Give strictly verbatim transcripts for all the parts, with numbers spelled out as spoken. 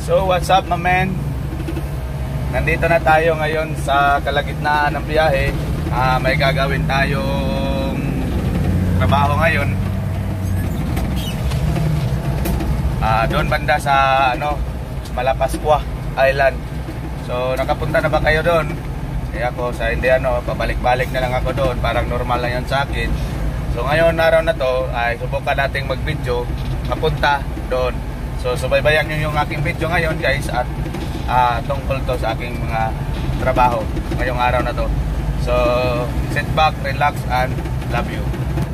So what's up my man? Nandito na tayo ngayon sa kalagitnaan ng biyahe. uh, May gagawin tayong trabaho ngayon. uh, Doon banda sa ano, Malapascua Island. So nakapunta na ba kayo doon? Eh ako sa hindi ano, pabalik-balik na lang ako doon. Parang normal lang yan sa akin. So ngayon araw na to ay subukan nating mag-video papunta doon. So subaybayan nyo yung aking video ngayon guys. At uh, tungkol to sa aking mga trabaho ngayong araw na to. So sit back, relax and love you.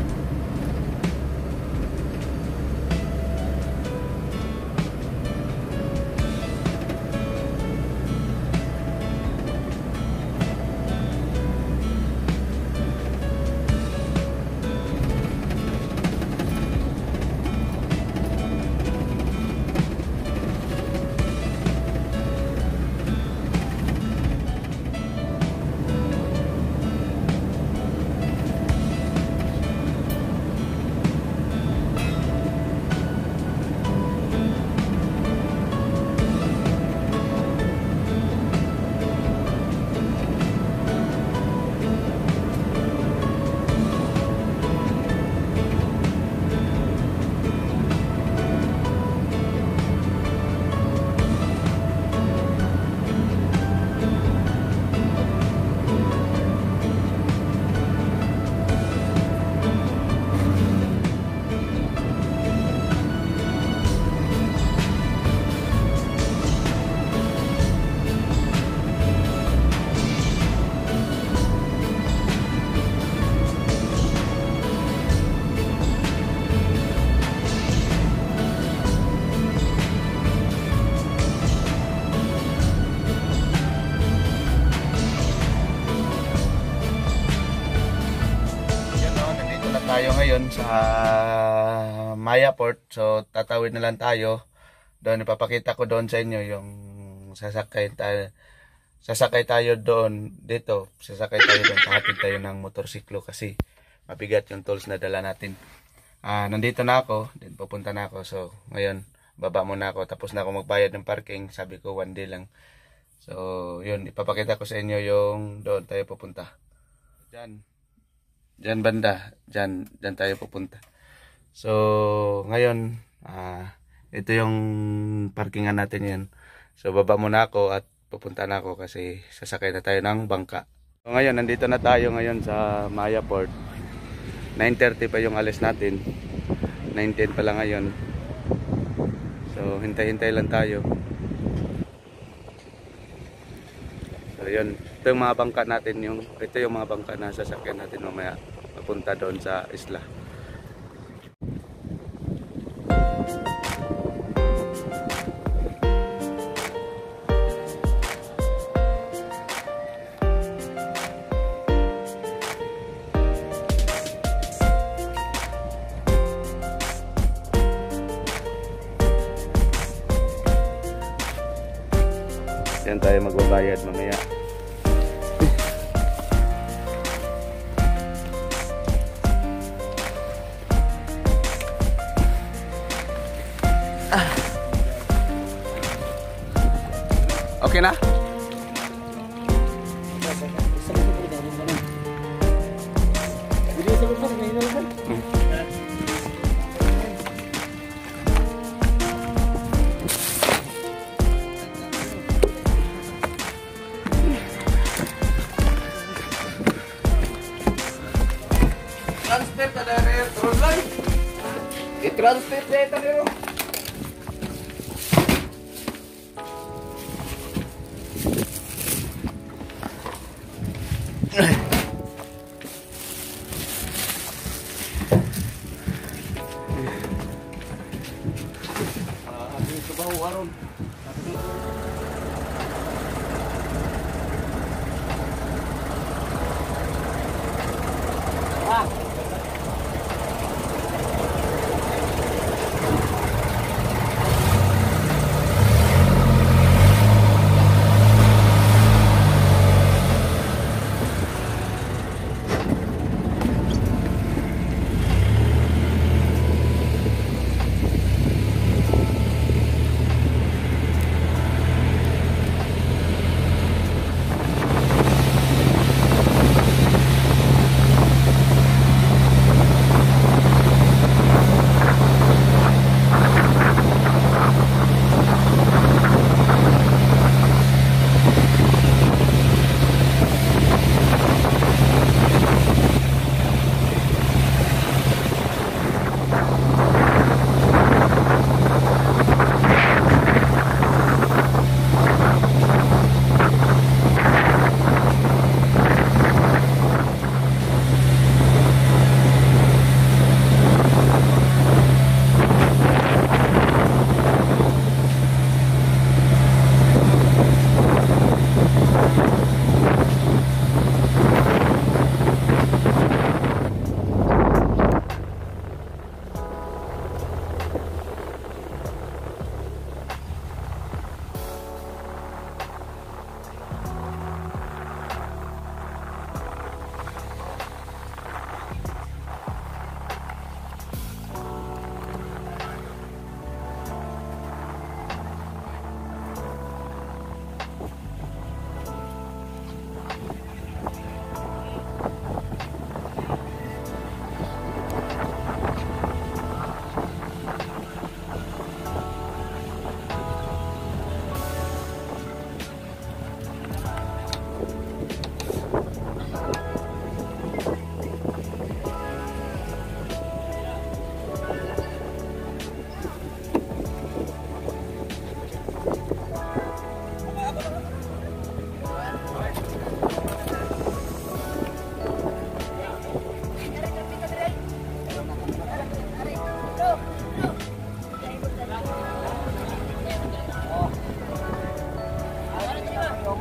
Tayo ngayon sa Maya Port. So tatawid na lang tayo doon. Ipapakita ko doon sa inyo yung sasakay tayo, sasakay tayo doon. Dito sasakay tayo doon, pahatid tayo ng motorsiklo kasi mabigat yung tools na dala natin. Ah, nandito na ako, din pupunta na ako. So ngayon baba muna ako, tapos na ako magbayad ng parking. Sabi ko one day lang. So yun, ipapakita ko sa inyo yung doon tayo pupunta. Diyan Diyan banda, diyan, diyan tayo pupunta. So ngayon, uh, ito yung parkingan natin yan. So baba muna ako at pupunta na ako kasi sasakay na tayo ng bangka. So ngayon, nandito na tayo ngayon sa Maya Port. nine thirty pa yung alis natin. nine ten pa lang ngayon. So hintay-hintay lang tayo. So yun, ito yung mga bangka natin, yung, ito yung mga bangka na sasakyan natin mamaya papunta doon sa isla. Yan tayo magbabayad mamaya. Okay na? Transfer ka na rin, Trollay. I-transfer na ito nyo.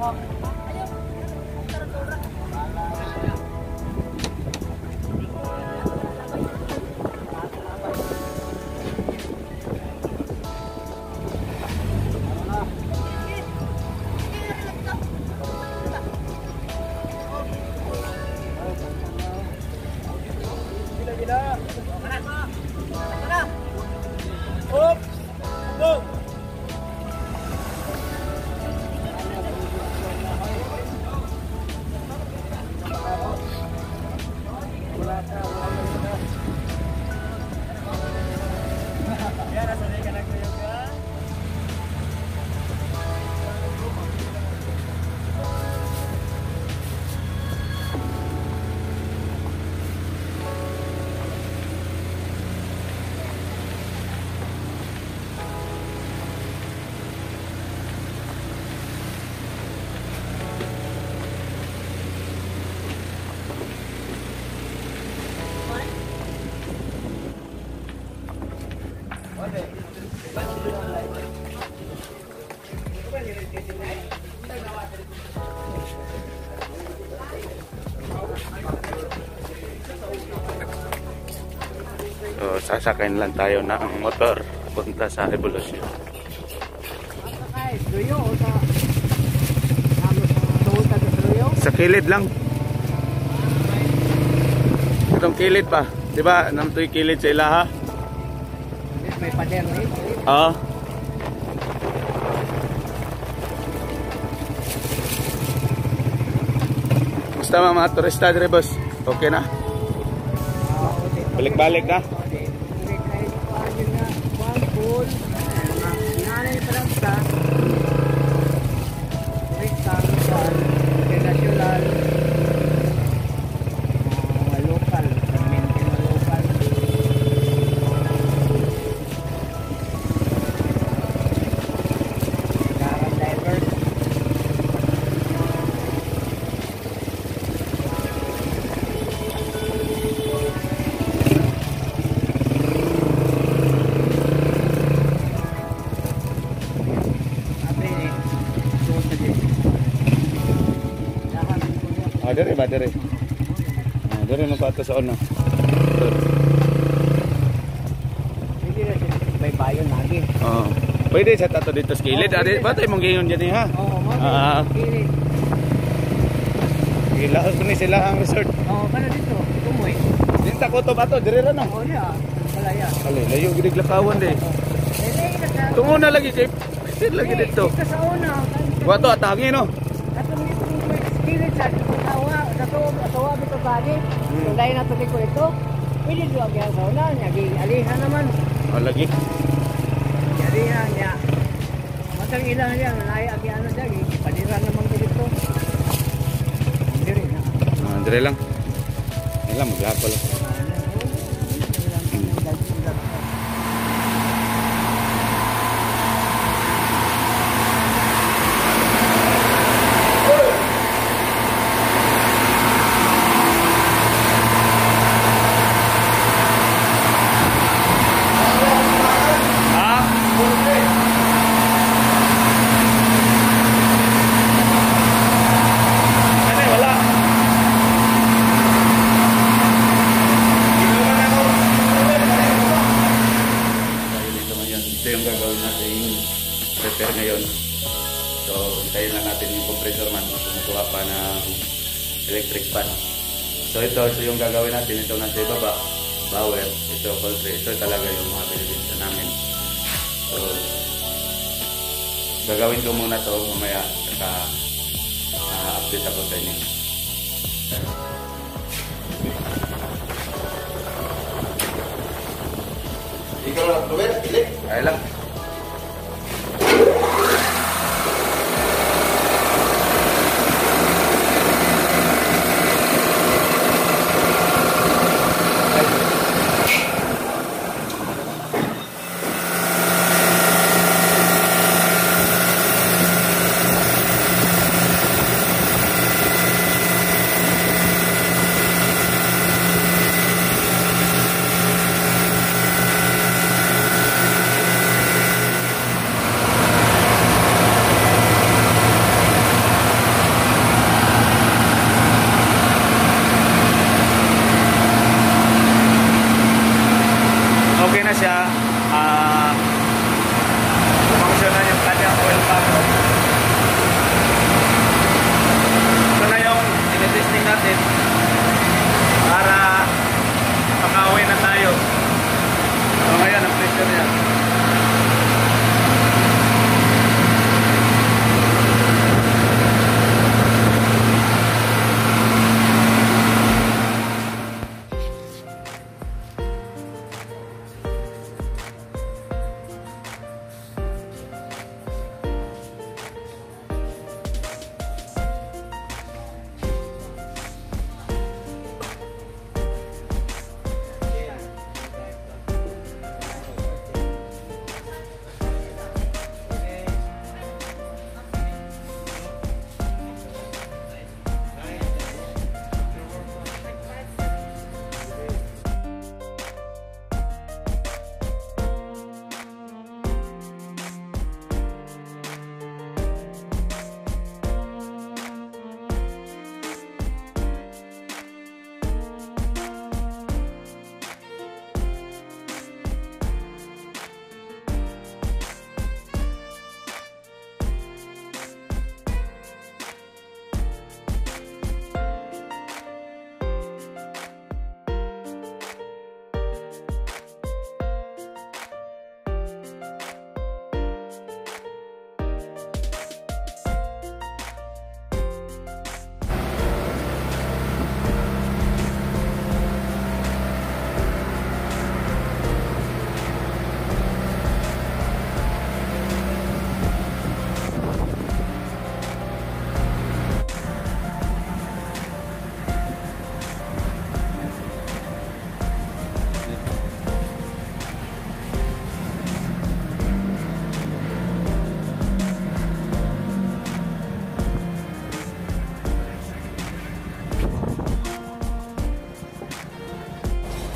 So, sasakayin lang tayo ng motor punta sa Revolution. Sa kilid lang. Itong kilid pa. Diba? Namtoy kilid sa ilaha. May pader eh. Oo. Basta mga turista dire boss. Okay na? Balik-balik na? Ah, dire ba dire? Ah, dire no pato sa ono. Hindi na may bayon lagi. Oo. Pwede sa tato dito sa kilid. Oo, Adi, pwede. batay mong gingon diyan ha. Oo, Ah. Kili. Gilaos ni sila ang resort. Oo, kana dito. Tumoy. Dinta ko to bato dire ra na. Oo niya. Palaya. Ali, layo gid lakawan de. Dili ka sa. Tungo na lagi kay sit lagi dito. Dito sa una. Wato atangi no. Atong dito kili sa tawa, dato tawa bito bali. Kung dahil nato ko ito. Pwede dito ang sa una, nyagi alihan naman. Oh, lagi. Alihan niya. Matang ilang niya, nalaya agi ano dagi. Padiran naman ko dito. Diri na. Ah, dire lang. Ilang maghapon lang. Repair ngayon. So, hintayin lang natin yung compressor man kumukuha pa ng electric fan. So, ito, ito yung gagawin natin. Ito nasa ibaba, power, ito poultry. Ito talaga yung mga benefits namin. So, gagawin ko muna to mamaya saka uh, update ako sa inyo. Ikaw lang, Ruben, pilih. Ay lang.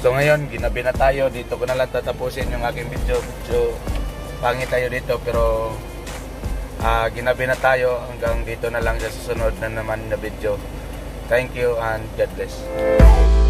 So ngayon, ginabi na tayo. Dito ko na lang tatapusin yung aking video. Medyo pangit tayo dito pero uh, ginabi na tayo. Hanggang dito na lang sa susunod na naman na video. Thank you and God bless.